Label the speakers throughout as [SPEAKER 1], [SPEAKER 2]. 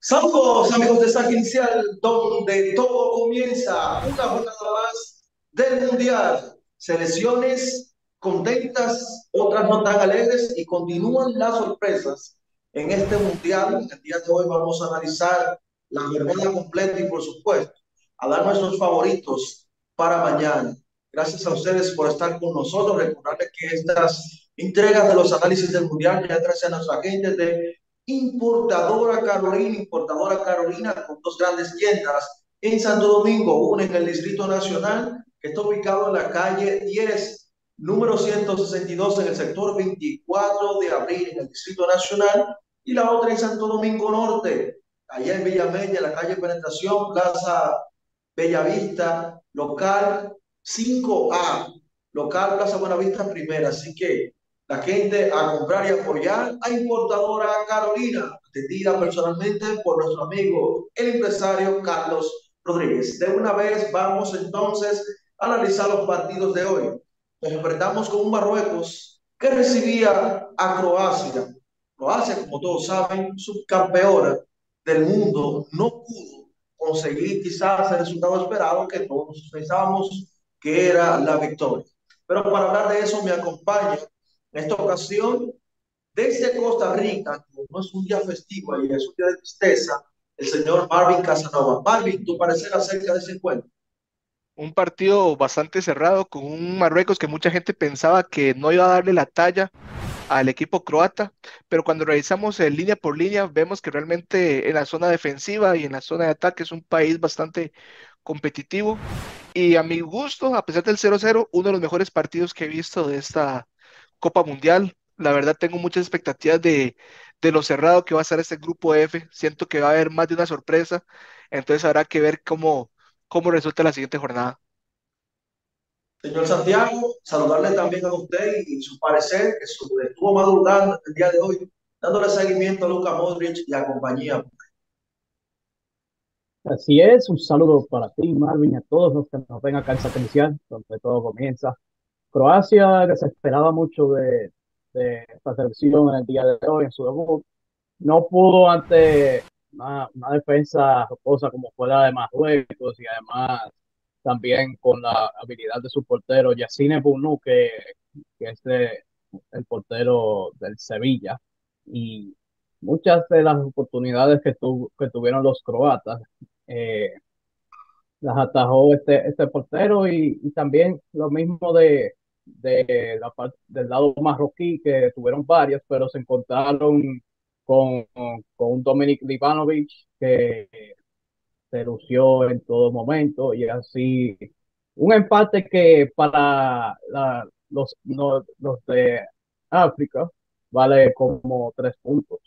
[SPEAKER 1] Saludos amigos de Saque Inicial, donde todo comienza. Una jornada más del Mundial. Selecciones contentas, otras no tan alegres y continúan las sorpresas en este Mundial. El día de hoy vamos a analizar la jornada completa y por supuesto a dar nuestros favoritos para mañana. Gracias a ustedes por estar con nosotros. Recordarles que estas entregas de los análisis del Mundial ya traen a nuestra gente de Importadora Carolina, con dos grandes tiendas en Santo Domingo, una en el Distrito Nacional, que está ubicado en la calle 10, número 162, en el sector 24 de abril, en el Distrito Nacional, y la otra en Santo Domingo Norte, allá en Villamella, en la calle Penetración, Plaza Bellavista, local 5A, local Plaza Buenavista Primera. Así que la gente a comprar y apoyar a Importadora Carolina, atendida personalmente por nuestro amigo, el empresario Carlos Rodríguez. De una vez vamos entonces a analizar los partidos de hoy. Nos enfrentamos con un Marruecos que recibía a Croacia. Croacia, como todos saben, subcampeona del mundo, no pudo conseguir quizás el resultado esperado que todos pensábamos que era la victoria. Pero para hablar de eso me acompaña en esta ocasión, desde Costa Rica, como no es un día festivo y es un día de tristeza, el señor Marvin Casanova. Marvin, tu parecer acerca de ese encuentro.
[SPEAKER 2] Un partido bastante cerrado con un Marruecos que mucha gente pensaba que no iba a darle la talla al equipo croata, pero cuando revisamos línea por línea vemos que realmente en la zona defensiva y en la zona de ataque es un país bastante competitivo y a mi gusto, a pesar del 0-0, uno de los mejores partidos que he visto de esta Copa Mundial. La verdad tengo muchas expectativas de lo cerrado que va a ser este grupo F. Siento que va a haber más de una sorpresa, entonces habrá que ver cómo resulta la siguiente jornada.
[SPEAKER 1] Señor Santiago, saludarle también a usted y su parecer, que estuvo madrugando el día de hoy, dándole seguimiento a Luka Modric y a compañía.
[SPEAKER 3] Así es, un saludo para ti, Marvin, y a todos los que nos ven acá en Saca Inicial, donde todo comienza. Croacia, que se esperaba mucho de esta selección en el día de hoy, en su debut, no pudo ante una defensa rocosa como fue la de Marruecos y además también con la habilidad de su portero, Yassine Bounou, que es el portero del Sevilla. Y muchas de las oportunidades que tuvieron los croatas, eh, las atajó este portero y también lo mismo de la parte del lado marroquí, que tuvieron varias, pero se encontraron con un Dominik Livanovic que se lució en todo momento y así un empate que para los de África vale como 3 puntos.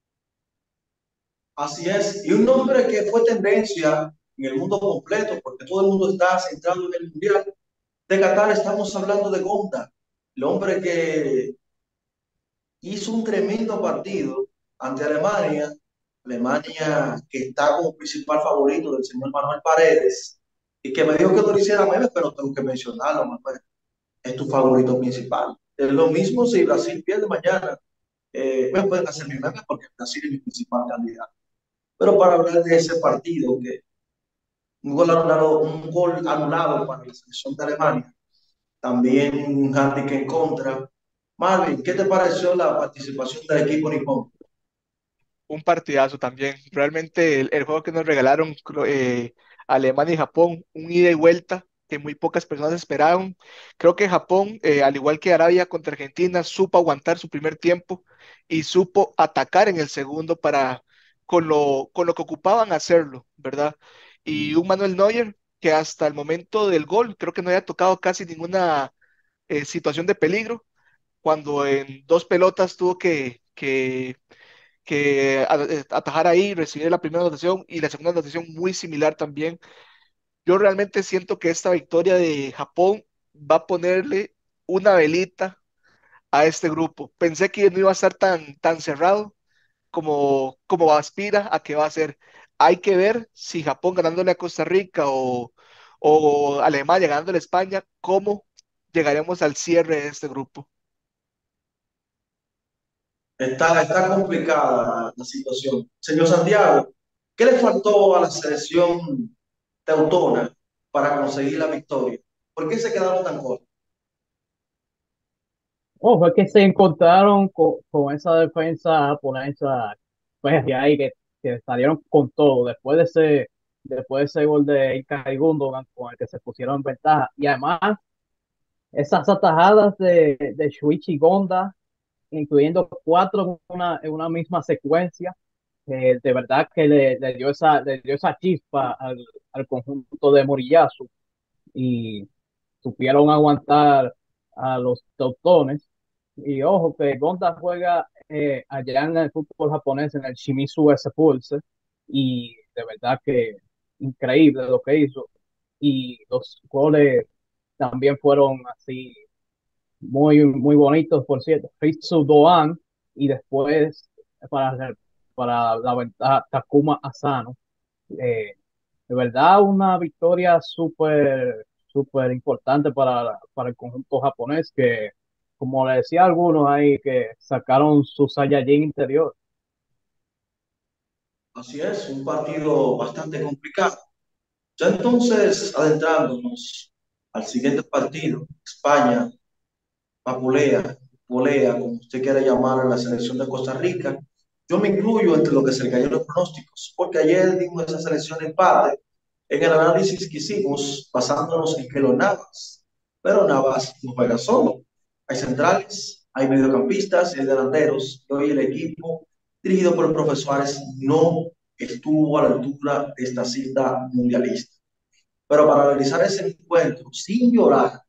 [SPEAKER 1] Así es, y un nombre que fue tendencia en el mundo completo, porque todo el mundo está centrado en el Mundial de Qatar. Estamos hablando de Gonda, el hombre que hizo un tremendo partido ante Alemania. Alemania que está como principal favorito del señor Manuel Paredes, y que me dijo que no lo hiciera menos, pero tengo que mencionarlo, Manuel. Es tu favorito principal. Es lo mismo si Brasil pierde mañana. Me pueden hacer mi meme porque Brasil es mi principal candidato. Pero para hablar de ese partido, que un gol anulado para la selección de Alemania, también un handicap en contra. Marvin, ¿qué te pareció la participación del equipo nipón?
[SPEAKER 2] Un partidazo también. Realmente el juego que nos regalaron Alemania y Japón, un ida y vuelta que muy pocas personas esperaban. Creo que Japón, al igual que Arabia contra Argentina, supo aguantar su primer tiempo y supo atacar en el segundo para con lo que ocupaban hacerlo, ¿verdad? Y un Manuel Neuer que hasta el momento del gol creo que no había tocado casi ninguna situación de peligro, cuando en dos pelotas tuvo que atajar ahí, recibir la primera anotación y la segunda anotación muy similar también. Yo realmente siento que esta victoria de Japón va a ponerle una velita a este grupo. Pensé que no iba a estar tan cerrado como aspira a que va a ser. Hay que ver si Japón ganándole a Costa Rica o Alemania ganándole a España, cómo llegaremos al cierre de este grupo.
[SPEAKER 1] Está complicada la situación. Señor Santiago, ¿Qué le faltó a la selección teutona para conseguir la victoria? ¿Por qué se quedaron tan cortos?
[SPEAKER 3] Ojo, es que se encontraron con esa defensa japonesa, pues de ahí que salieron con todo después de ese gol de Ilkay Gundogan con el que se pusieron en ventaja. Y además, esas atajadas de Shuichi Gonda, incluyendo cuatro en una misma secuencia, de verdad que le dio esa chispa al conjunto de Moriyasu y supieron aguantar a los teutones. Y ojo, que Gonda juega allá en el fútbol japonés, en el Shimizu S-Pulse, y de verdad que increíble lo que hizo. Y los goles también fueron así muy bonitos, por cierto. Fitsu Doan y después para, para la ventaja Takuma Asano. Eh, de verdad, una victoria súper importante para el conjunto japonés que, como le decía a algunos ahí, que sacaron su Saiyajin interior.
[SPEAKER 1] Así es, un partido bastante complicado. Ya entonces, adentrándonos al siguiente partido, España, Papulea, Polea, como usted quiera llamar, a la selección de Costa Rica. Yo me incluyo entre lo que se le cayeron los pronósticos, porque ayer dimos esa selección empate en el análisis que hicimos basándonos en que lo Navas, pero Navas no juega solo. Hay centrales, hay mediocampistas y hay delanteros. Y hoy el equipo dirigido por el profesor Suárez no estuvo a la altura de esta cita mundialista. Pero para analizar ese encuentro sin llorar,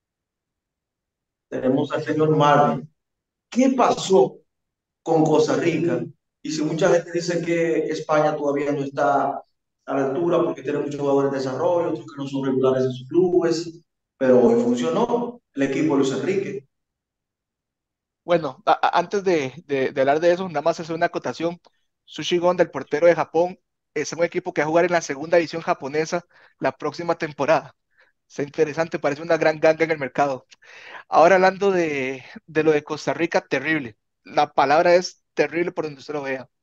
[SPEAKER 1] tenemos al señor Marvin. ¿Qué pasó con Costa Rica? Y si mucha gente dice que España todavía no está a la altura porque tiene muchos jugadores de desarrollo, otros que no son regulares en sus clubes, pero hoy funcionó el equipo de Luis Enrique.
[SPEAKER 2] Bueno, antes de hablar de eso, nada más hacer una acotación. Sushi Gon, el portero de Japón, es un equipo que va a jugar en la segunda división japonesa la próxima temporada. Está interesante, parece una gran ganga en el mercado. Ahora hablando de lo de Costa Rica, terrible. La palabra es terrible por donde usted lo vea.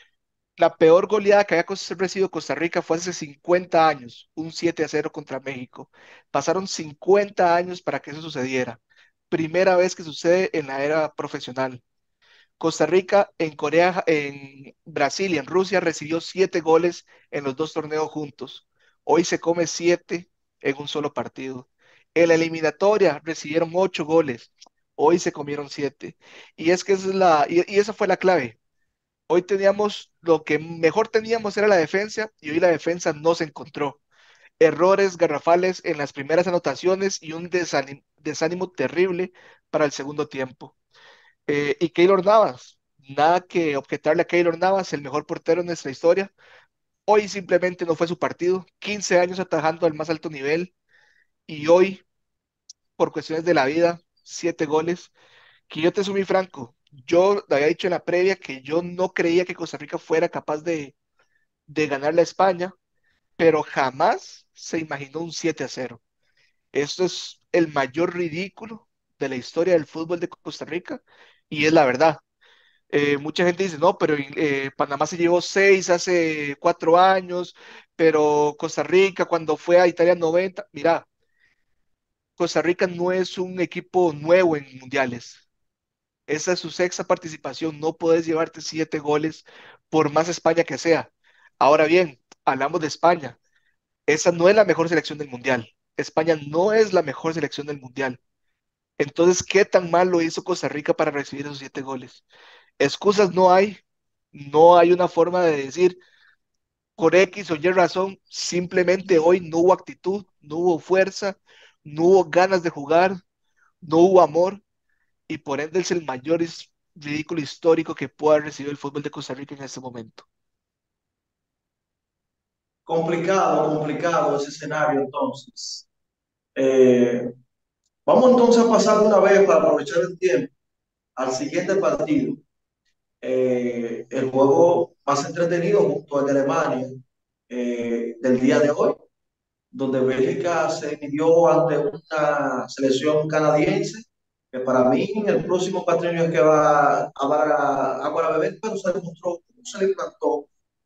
[SPEAKER 2] La peor goleada que había recibido Costa Rica fue hace 50 años, un 7-0 contra México. Pasaron 50 años para que eso sucediera. Primera vez que sucede en la era profesional. Costa Rica en Corea, en Brasil y en Rusia recibió 7 goles en los dos torneos juntos. Hoy se come 7 en un solo partido. En la eliminatoria recibieron 8 goles. Hoy se comieron 7. Y es que y esa fue la clave. Hoy teníamos lo que mejor teníamos era la defensa y hoy la defensa no se encontró. Errores garrafales en las primeras anotaciones y un desánimo terrible para el segundo tiempo. Y Keylor Navas, nada que objetarle a Keylor Navas, el mejor portero en nuestra historia. Hoy simplemente no fue su partido, 15 años atajando al más alto nivel y hoy, por cuestiones de la vida, 7 goles. Que yo te soy muy franco, yo te había dicho en la previa que yo no creía que Costa Rica fuera capaz de ganarle a España, pero jamás se imaginó un 7-0. Esto es el mayor ridículo de la historia del fútbol de Costa Rica y es la verdad. Mucha gente dice, no, pero Panamá se llevó 6 hace 4 años, pero Costa Rica cuando fue a Italia 90, mira, Costa Rica no es un equipo nuevo en mundiales. Esa es su sexta participación, no puedes llevarte 7 goles por más España que sea. Ahora bien, hablamos de España. Esa no es la mejor selección del mundial. España no es la mejor selección del mundial. Entonces, ¿qué tan mal lo hizo Costa Rica para recibir esos 7 goles? Excusas no hay, no hay una forma de decir por X o Y razón, simplemente hoy no hubo actitud, no hubo fuerza, no hubo ganas de jugar, no hubo amor y por ende es el mayor ridículo histórico que pueda recibir el fútbol de Costa Rica en este momento.
[SPEAKER 1] Complicado, complicado ese escenario entonces. Eh, Vamos entonces a pasar de una vez para aprovechar el tiempo al siguiente partido. El juego más entretenido junto al de Alemania del día de hoy, donde Bélgica se midió ante una selección canadiense, que para mí el próximo patrimonio es que va a dar agua a beber, pero se demostró cómo se le plantó a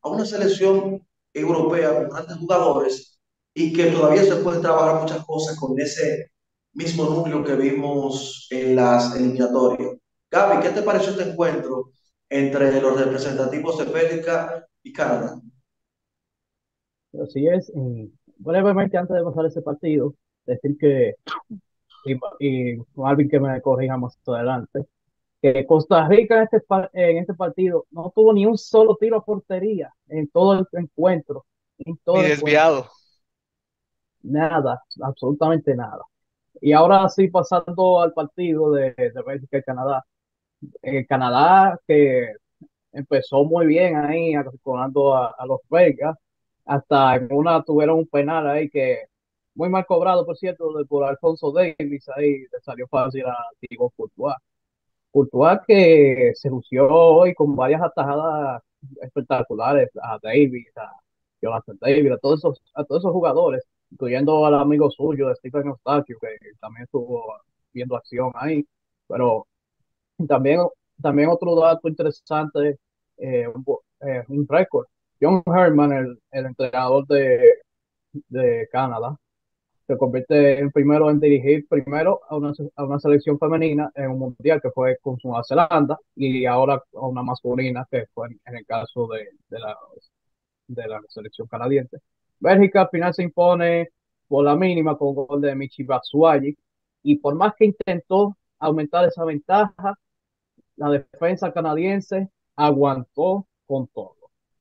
[SPEAKER 1] a una selección europea con grandes jugadores y que todavía se pueden trabajar muchas cosas con ese mismo núcleo que vimos en las eliminatorias. Gaby, ¿qué te pareció este encuentro entre los representativos de Bélgica y Canadá?
[SPEAKER 3] Así es. Y brevemente, antes de pasar ese partido, decir que, y Marvin que me corrija más adelante, que Costa Rica en este partido no tuvo ni un solo tiro a portería en todo el encuentro, en todo
[SPEAKER 2] Ni
[SPEAKER 3] el encuentro,
[SPEAKER 2] desviado.
[SPEAKER 3] nada, absolutamente nada. Y ahora sí, pasando al partido de Bélgica y Canadá. Canadá que empezó muy bien ahí, arrinconando a los belgas, hasta en una tuvieron un penal ahí que, muy mal cobrado, por cierto, por Alfonso Davis, ahí le salió fácil a Thibaut Courtois. Courtois que se lució hoy con varias atajadas espectaculares a Davis, a Jonathan Davis, a todos esos jugadores, incluyendo al amigo suyo, Stephen Eustaquio, que también estuvo viendo acción ahí. Pero también, también otro dato interesante, un récord. John Herman, el entrenador de Canadá, se convierte en primero en dirigir primero a una selección femenina en un mundial que fue con Nueva Zelanda y ahora a una masculina que fue en el caso de la selección canadiense. Bélgica al final se impone por la mínima con gol de Michi Batshuayi y por más que intentó aumentar esa ventaja, la defensa canadiense aguantó con todo.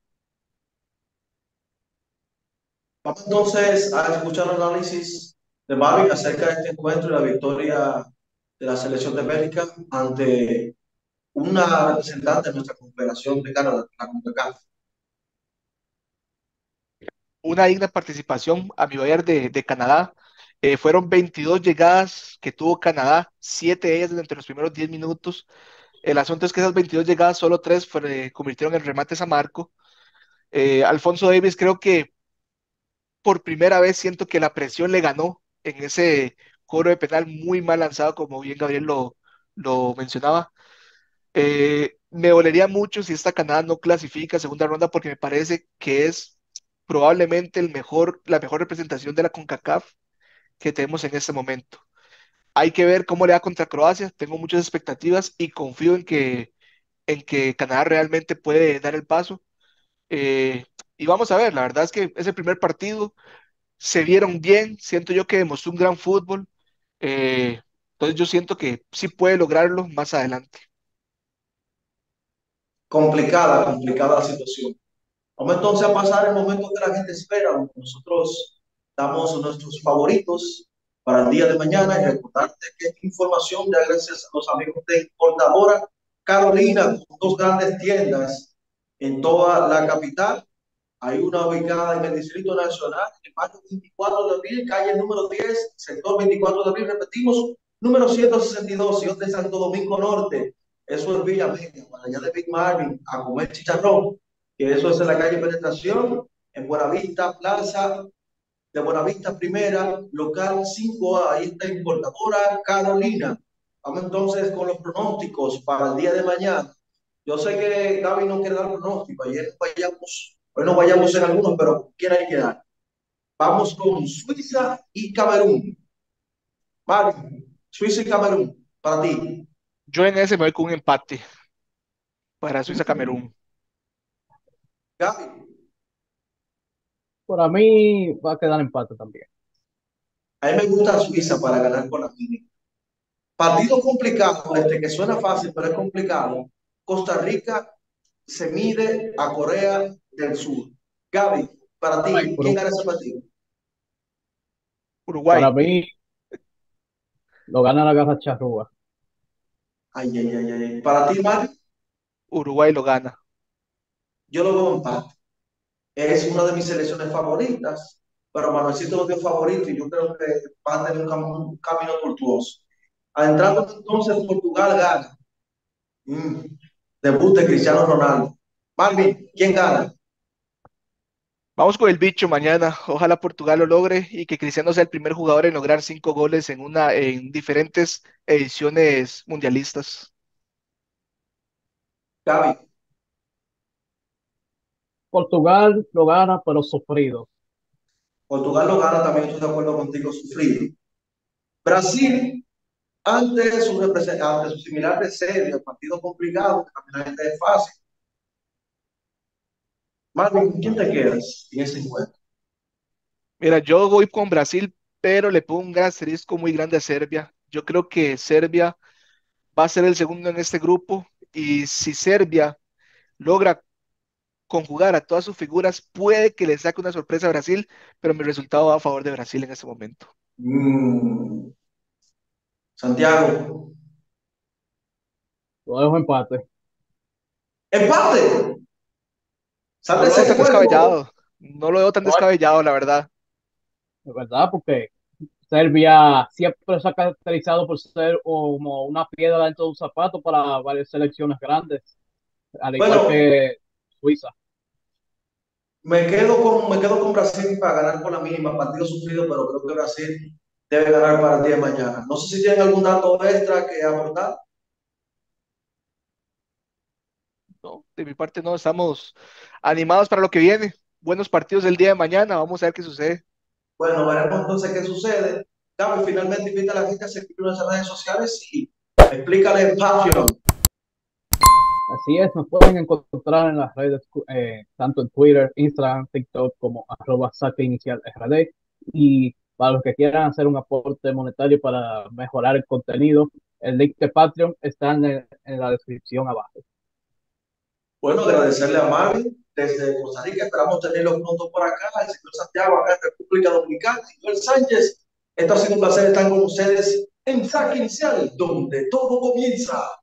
[SPEAKER 1] Vamos entonces a escuchar el análisis de Marvin acerca de este encuentro y la victoria de la selección de Bélgica ante una representante de nuestra Confederación de Canadá, la CONCACAF.
[SPEAKER 2] Una digna participación, a mi ver, de Canadá. Fueron 22 llegadas que tuvo Canadá, 7 de ellas entre los primeros 10 minutos. El asunto es que esas 22 llegadas, solo 3 convirtieron en remates a marco. Alfonso Davis creo que por primera vez siento que la presión le ganó en ese cobro de penal muy mal lanzado, como bien Gabriel lo mencionaba. Me dolería mucho si esta Canadá no clasifica a segunda ronda porque me parece que es probablemente la mejor representación de la CONCACAF que tenemos en este momento. Hay que ver cómo le da contra Croacia, tengo muchas expectativas y confío en que Canadá realmente puede dar el paso. Eh, y vamos a ver, la verdad es que ese primer partido se vieron bien, siento yo que demostró un gran fútbol, eh, entonces yo siento que sí puede lograrlo más adelante.
[SPEAKER 1] Complicada la situación. Vamos entonces a pasar el momento que la gente espera. Nosotros damos nuestros favoritos para el día de mañana y recordarte que esta información ya gracias a los amigos de Importadora Carolina, con dos grandes tiendas en toda la capital. Hay una ubicada en el Distrito Nacional, en el barrio 24 de abril, calle número 10, sector 24 de abril, repetimos, número 162, y otra en Santo Domingo Norte. Eso es Villa Media, para allá de Big Marvin, a comer chicharrón, que eso es en la calle Penetración, en Buenavista, Plaza de Buenavista Primera, local 5A, ahí está Importadora Carolina. Vamos entonces con los pronósticos para el día de mañana. Yo sé que Gaby no quiere dar pronóstico, ayer vayamos, hoy no vayamos en algunos, pero ¿quién hay que dar? Vamos con Suiza y Camerún. Mario, Suiza y Camerún, para ti.
[SPEAKER 2] Yo en ese me voy con un empate para Suiza-Camerún.
[SPEAKER 1] Gaby,
[SPEAKER 3] Para mí va a quedar empate también.
[SPEAKER 1] a mí me gusta Suiza para ganar con la mínima. Partido complicado, este que suena fácil, pero es complicado. Costa Rica se mide a Corea del Sur. Gaby, para
[SPEAKER 3] Ay,
[SPEAKER 1] ti, ¿quién
[SPEAKER 3] pero
[SPEAKER 1] gana ese partido?
[SPEAKER 3] para
[SPEAKER 2] Uruguay,
[SPEAKER 3] mí lo gana la garra charrúa.
[SPEAKER 1] Ay, ay, ay, ay. Para ti, Mario,
[SPEAKER 2] Uruguay lo gana.
[SPEAKER 1] yo lo veo empate. Es una de mis selecciones favoritas, pero Manuelcito lo dio favorito y yo creo que va a tener un camino tortuoso. Adentrando entonces, Portugal gana. Mm. Debut de Cristiano Ronaldo. Marvin, ¿quién gana?
[SPEAKER 2] Vamos con el bicho mañana. Ojalá Portugal lo logre y que Cristiano sea el primer jugador en lograr 5 goles en diferentes ediciones mundialistas.
[SPEAKER 1] Gaby,
[SPEAKER 3] Portugal lo gana, pero sufrido.
[SPEAKER 1] Portugal lo gana, también estoy de acuerdo contigo, sufrido. Brasil, ante su similar de Serbia, partido complicado, que también la gente es fácil. Marvin, ¿quién te quedas en ese encuentro?
[SPEAKER 2] Mira, yo voy con Brasil, pero le pongo un asterisco muy grande a Serbia. Yo creo que Serbia va a ser el segundo en este grupo y si Serbia logra conjugar a todas sus figuras, puede que le saque una sorpresa a Brasil, pero mi resultado va a favor de Brasil en este momento.
[SPEAKER 1] Mm, Santiago.
[SPEAKER 3] Lo dejo empate.
[SPEAKER 1] Empate.
[SPEAKER 2] No
[SPEAKER 1] Sale
[SPEAKER 2] lo
[SPEAKER 1] ese
[SPEAKER 2] veo tan
[SPEAKER 1] juego.
[SPEAKER 2] descabellado, no lo veo tan
[SPEAKER 3] No,
[SPEAKER 2] descabellado, la verdad.
[SPEAKER 3] es verdad, porque Serbia siempre se ha caracterizado por ser como una piedra dentro de un zapato para varias selecciones grandes, al igual
[SPEAKER 1] Bueno,
[SPEAKER 3] que Suiza.
[SPEAKER 1] me quedo con Brasil para ganar por la mínima. Partido sufrido, pero creo que Brasil debe ganar para el día de mañana. No sé si tienen algún dato extra que aportar.
[SPEAKER 2] No, de mi parte no, estamos animados para lo que viene. Buenos partidos el día de mañana, vamos a ver qué sucede.
[SPEAKER 1] Bueno, veremos entonces qué sucede. Gaby, finalmente invita a la gente a seguirnos en las redes sociales y explícale en Patreon.
[SPEAKER 3] Así es, nos pueden encontrar en las redes, tanto en Twitter, Instagram, TikTok, como @saque inicial RD. Y para los que quieran hacer un aporte monetario para mejorar el contenido, el link de Patreon está en la descripción abajo.
[SPEAKER 1] Bueno, agradecerle a Marvin desde Costa Rica. Esperamos tenerlo pronto por acá. El señor Santiago, acá en República Dominicana. Y Joel Sánchez. Esto ha sido un placer estar con ustedes en Saque Inicial, donde todo comienza.